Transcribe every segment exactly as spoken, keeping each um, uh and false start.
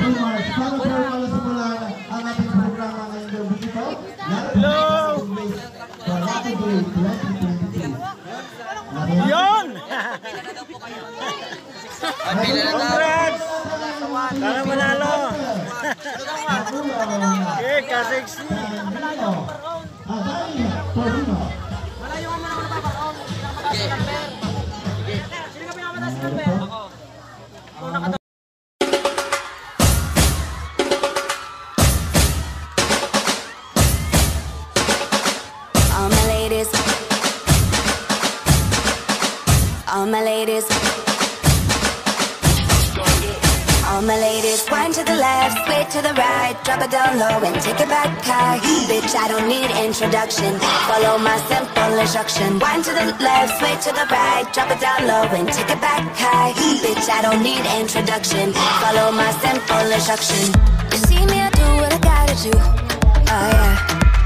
March. Para po wala simulan ang ating programa ngayong gabi ito. Hello! For Happy Day twenty twenty-two. Yun! Congrats! Sana manalo! Okay, ka-sexy! Agay, Torino. Malayo ka muna muna pa. Okay. Sino ka pinamataas ng number? Ako. Ako nakato. All my ladies, all my ladies, all my ladies, wind to the left, sway to the right, drop it down low and take it back high. Bitch, I don't need introduction, follow my simple instruction. Wind to the left, sway to the right, drop it down low and take it back high. Bitch, I don't need introduction, follow my simple instruction. You see me, I do what I gotta do, oh yeah.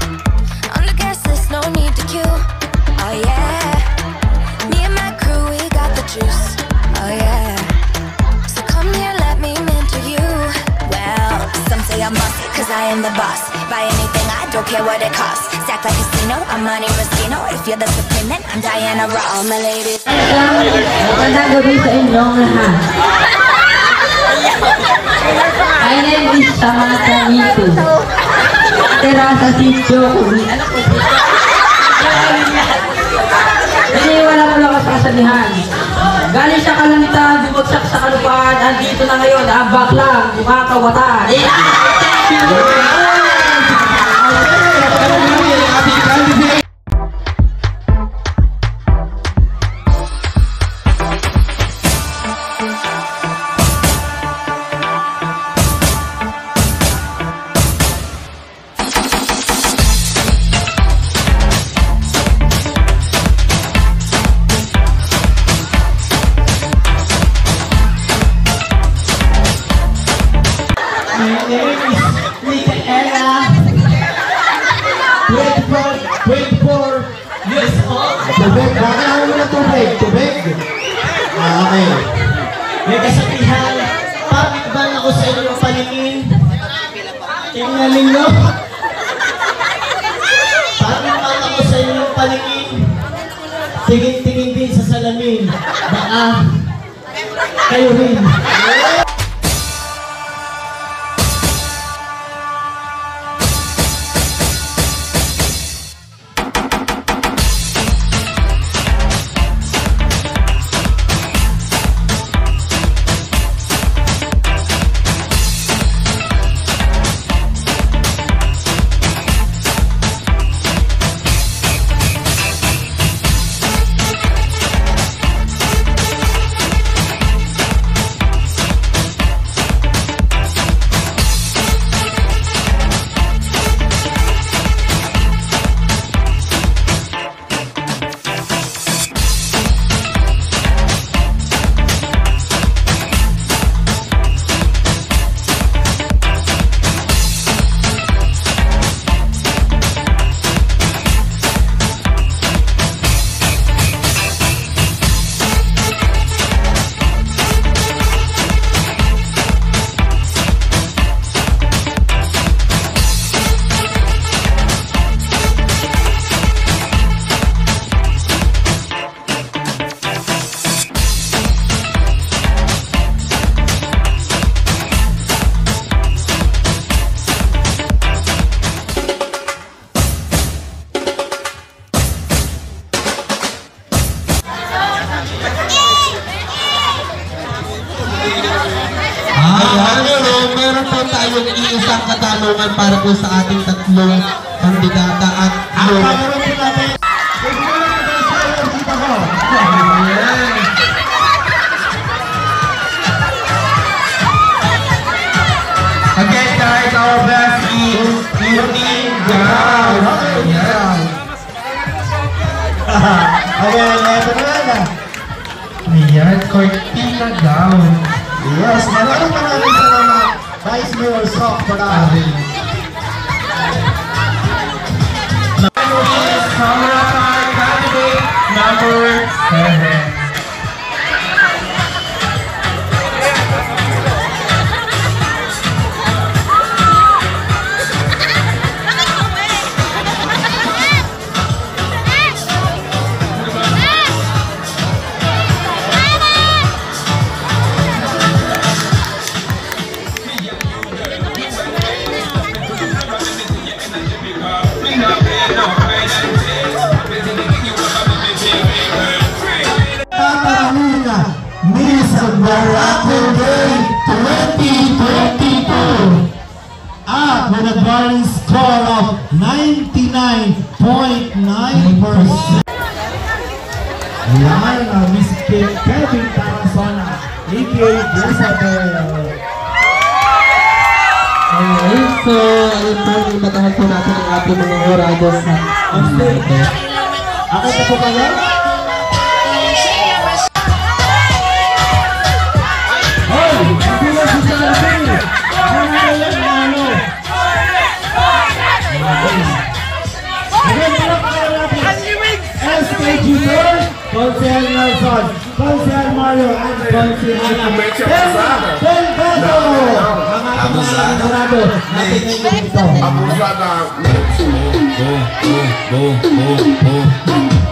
No need to queue, oh yeah. Me and my crew, we got the juice, oh yeah. So come here, let me mentor you. Well, some say I must, cause I am the boss. Buy anything, I don't care what it costs. Stack like casino, I'm Monte Rustino. If you're the supreme, then I'm Diana Ross. All my ladies. Magandang gabi sa inyong lahat. My name is Samantha Nito. Tira sa sityo. Ano po sityo? Iniwala mo lang sa kasabihan. Galing sa kalangitan, bumagsak sa kalupaan. Andito na ngayon, ang baklang, kumakawatan. twenty-four years old. Tubig. Bakit mo na tubig? Tubig. Ah, okay. May kasabihan, pamit ba ako sa inyong paningin? Tingnan ninyo. Pamit ba ako sa inyong paningin? Tingin-tingin din sa salamin. Baka kayo rin. tayong iisang katanungan para po sa ating tatlong kandidata at yung... Again guys, our best is Unique Gown. Okay, ito na na. Ayan, Cortina Gown. Yes, maraming maraming salamat. Vice Mayor Sok Parari. Camera card candidate number seven. combined score of ninety-nine point nine percent. Yan ang Miss Kevin Tarazona, A K A Jezabel. Okay, so, ayun po, imatahan po natin ang ating mga orados sa On stage. Ako na po kayo? Hoy! Hindi lang si Salvi! Ano na yan na ano? Again, pala pa kayo natin. S K G Tour, Consel Nelson, Consel Mario, and Consel Ana. Ten Beto! Mga ating mga sigurado natin ngayon dito. Abusada. Boom, boom, boom, boom, boom.